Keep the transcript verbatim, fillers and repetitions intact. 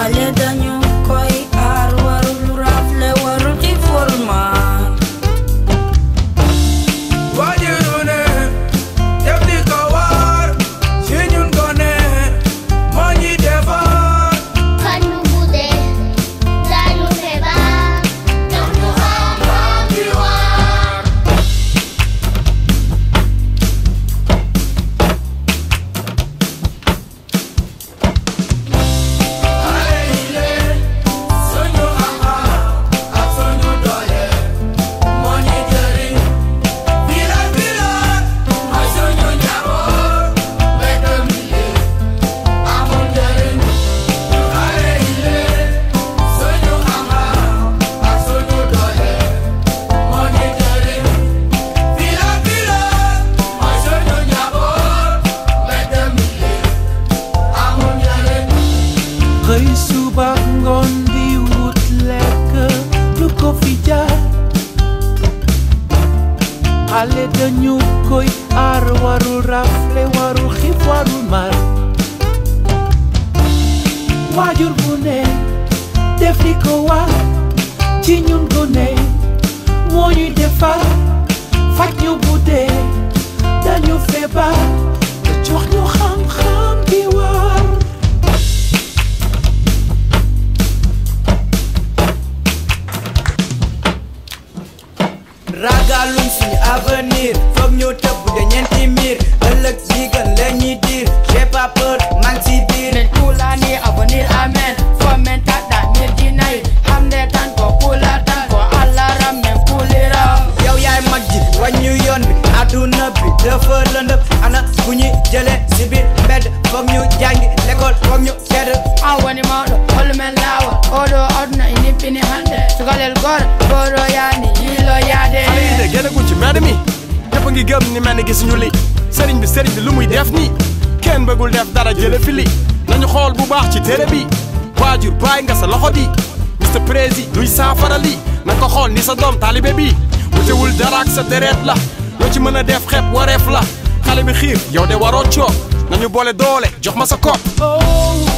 xale dañu koy aar warul rafle warul ci format waajuru ne def li ko war si ñun gone moo ñi defar Kanu bude dañu feebar jox ñu xam-xam bi war xale yi leen suñu xam-xam ak suñu doole moo ñi jëriñ village village mooy suñu njaboot mbedd mi amul njëriñ xale yi leen suñu xam-xam ak suñu doole moo ñi jëriñ village village mooy suñu njaboot mbedd mi amul njëriñ xëy suba ngoon di wut lekk lu ko fi jaar xale dañu koy aar warul rafle warul xiif warul mar waajur bu ne def li ko war ci ñun gone moo ñuy defar faj ñu bu dee dañu feebar te jox ñu xam-xam bi war ragalum suñu avenir foog ñu tëbb de ñeenti miir ëllëg si gën la ñuy diir j'ai pas peur man si biir men kulani avenir amen fomenta da mir dinay hamde tan ko kula tan ko Allah ram men kulira yow yaay mag ji wàññu yoon bi àdduna bi dafa lëndëm ana bu ñu jëlee si biir mbedd foog ñu jàngi l'école foog ñu tedd awani mawɗo hollumen laawol oɗo aduna e nippini hande cukalel goto goto yani yiilo yaade xale yi de génn guñ ci mbedd mi ñëpp a ngi gëm ni mel ni gisuñu li sëriñ bi sëriñ bi lu muy def nii kenn bëggul def dara jële fi li nañu xool bu baax ci téere bi waajur bàyyi nga sa loxo bi mister Prési luy saafara li na ko xool ni sa doom taalibe bi wutewul dara ak sa deret la loo ci mën a def xeeb wareef la xale bi xiir yow de waroo coob nañu boole doole jox ma sa kopp oh